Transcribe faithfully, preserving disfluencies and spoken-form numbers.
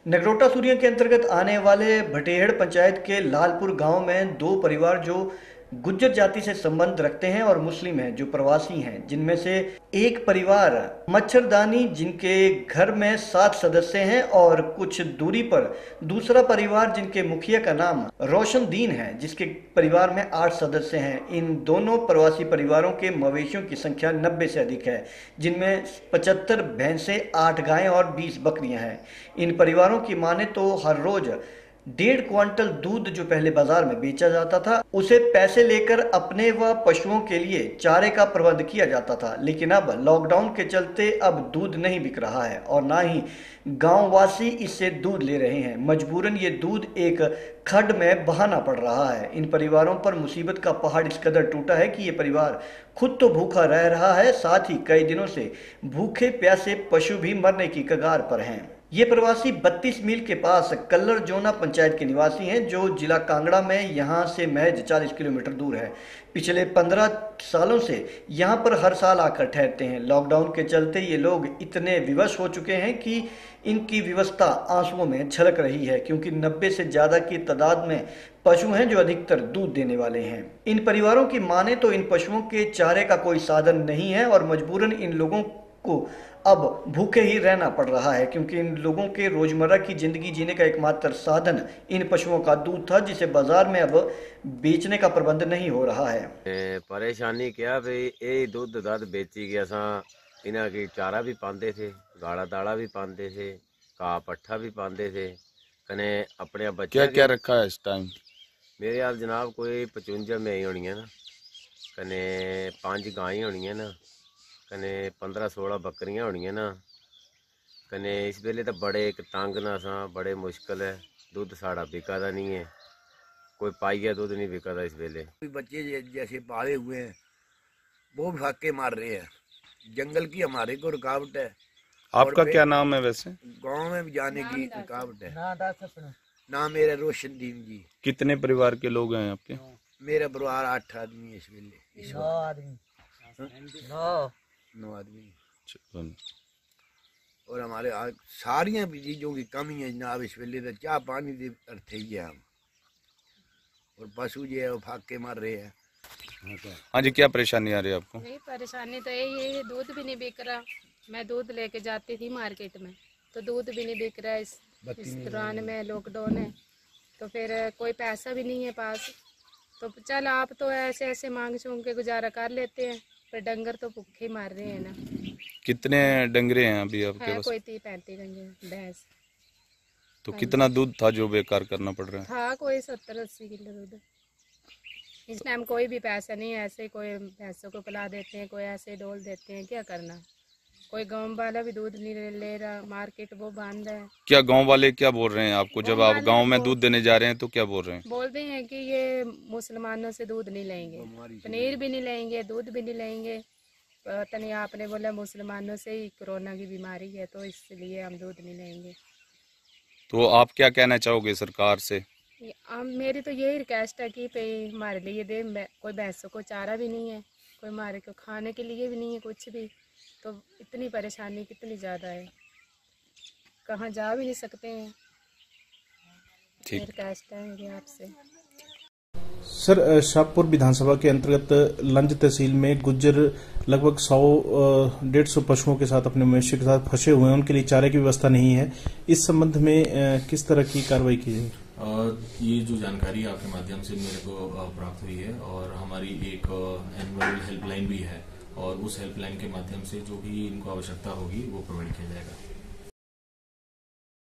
नगरोटा सूरिया के अंतर्गत आने वाले भटेहड़ पंचायत के लालपुर गांव में दो परिवार जो गुज्जर जाति से संबंध रखते हैं और मुस्लिम हैं जो प्रवासी हैं, जिनमें से एक परिवार मच्छरदानी जिनके घर में सात सदस्य हैं और कुछ दूरी पर दूसरा परिवार जिनके मुखिया का नाम रोशनदीन है जिसके परिवार में आठ सदस्य हैं। इन दोनों प्रवासी परिवारों के मवेशियों की संख्या नब्बे से अधिक है, जिनमें पचहत्तर भैंसें, आठ गायें और बीस बकरियां हैं। इन परिवारों की माने तो हर रोज डेढ़ क्विंटल दूध जो पहले बाजार में बेचा जाता था उसे पैसे लेकर अपने व पशुओं के लिए चारे का प्रबंध किया जाता था, लेकिन अब लॉकडाउन के चलते अब दूध नहीं बिक रहा है और ना ही गांववासी इससे दूध ले रहे हैं। मजबूरन ये दूध एक खड्ड में बहाना पड़ रहा है। इन परिवारों पर मुसीबत का पहाड़ इस कदर टूटा है कि ये परिवार खुद तो भूखा रह रहा है, साथ ही कई दिनों से भूखे प्यासे पशु भी मरने की कगार पर हैं। ये प्रवासी बत्तीस मील के पास कल्लर जोना पंचायत के निवासी हैं जो जिला कांगड़ा में यहाँ से महज चालीस किलोमीटर दूर है। पिछले पंद्रह सालों से यहाँ पर हर साल आकर ठहरते हैं। लॉकडाउन के चलते ये लोग इतने विवश हो चुके हैं कि इनकी व्यवस्था आंसुओं में झलक रही है, क्योंकि नब्बे से ज़्यादा की तादाद में पशु हैं जो अधिकतर दूध देने वाले हैं। इन परिवारों की माने तो इन पशुओं के चारे का कोई साधन नहीं है और मजबूरन इन लोगों को अब भूखे ही रहना पड़ रहा है, क्योंकि इन लोगों के रोजमर्रा की जिंदगी जीने का एकमात्र साधन इन पशुओं का दूध था, जिसे बाजार में अब बेचने का प्रबंध नहीं हो रहा है। परेशानी क्या भाई, ये दूध दध बेची गया सा, इन्हें की चारा भी पाते थे, गाड़ा दाड़ा भी पाते थे, का पट्ठा भी पाते थे, कने अपने बच्चे। क्या क्या रखा है इस टाइम? मेरे हाल जनाब कोई पचवंजा में होनी है ना, कने पांच गाय होनी है ना, कने पंद्रह सोलह बकरियां होनी है ना, कने इस वेले तो बड़े एक तंग ना सा, बड़े मुश्किल है। दूध साड़ा बिका दा नहीं है, कोई पाइया दूध नहीं बिका दा इस वेले। बच्चे जैसे पाले हुए हैं वो भी फाके मार रहे हैं, जंगल की हमारे को रुकावट है। आपका क्या नाम है वैसे? गांव में भी जाने की रुकावट है। नाम मेरा रोशनदीन जी। कितने परिवार के लोग हैं आपके? मेरा परिवार आठ आदमी इस वेले, नौ आदमी नौ नौ आदमी और हमारे सारिया भी चीजों की कमी है जनाब। इस वेले तो चाह पानी दे अर्थ ही है हम, और पशु जो है वो फाके मार रहे हैं। हाँ जी, क्या परेशानी आ रही है आपको? नहीं, परेशानी तो यही है, दूध भी नहीं बिक रहा। मैं दूध लेके जाती थी मार्केट में तो दूध भी नहीं बिक रहा। इस, इस दौरान में लॉकडाउन है तो फिर कोई पैसा भी नहीं है पास, तो चल आप तो ऐसे ऐसे मांग चूंग के गुजारा कर लेते हैं, पर डंगर तो भूखे मार रहे हैं ना। कितने डंगरे हैं अभी आपके पास? कोई तीस पैंतीस डंगर भैंस। तो कितना दूध था जो बेकार करना पड़ रहा है? था कोई सत्तर अस्सी किलो दूध। इस टाइम कोई भी पैसा नहीं है, ऐसे कोई भैंसों को पिला देते हैं, कोई ऐसे डोल देते हैं, क्या करना। कोई गांव वाला भी दूध नहीं ले रहा, मार्केट वो बंद है। क्या गांव वाले क्या बोल रहे हैं आपको जब आप गांव में दूध देने जा रहे हैं तो क्या बोल रहे हैं? बोलते हैं कि ये मुसलमानों से दूध नहीं लेंगे, पनीर भी नहीं लेंगे, दूध भी नहीं लेंगे। पता नहीं, आपने बोला मुसलमानों से ही कोरोना की बीमारी है तो इसलिए हम दूध नहीं लेंगे। तो आप क्या कहना चाहोगे सरकार से? हम मेरी तो यही रिक्वेस्ट है कि हमारे लिए दे। कोई भैंसों को चारा भी नहीं है, कोई हमारे को खाने के लिए भी नहीं है कुछ भी, तो इतनी परेशानी कितनी ज़्यादा है, कहाँ जा भी नहीं सकते हैं। रिक्वेस्ट है मेरी आपसे। सर, शाहपुर विधानसभा के अंतर्गत लंज तहसील में गुज्जर लगभग सौ डेढ़ सौ पशुओं के साथ अपने मवेशी के साथ फंसे हुए हैं, उनके लिए चारे की व्यवस्था नहीं है। इस संबंध में किस तरह की कार्रवाई की जाएगी? ये जो जानकारी आपके माध्यम से मेरे को प्राप्त हुई है, और हमारी एक एनुअल हेल्पलाइन भी है, और उस हेल्पलाइन के माध्यम से जो भी इनको आवश्यकता होगी वो प्रोवाइड किया जाएगा।